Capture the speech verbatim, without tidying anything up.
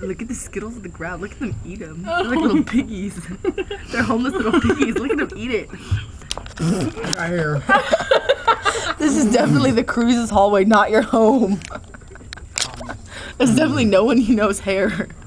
Look at the Skittles on the ground. Look at them eat them. They're like little piggies. They're homeless little piggies. Look at them eat it. Right here. This is definitely the cruise's hallway, not your home. There's definitely no one you know's hair.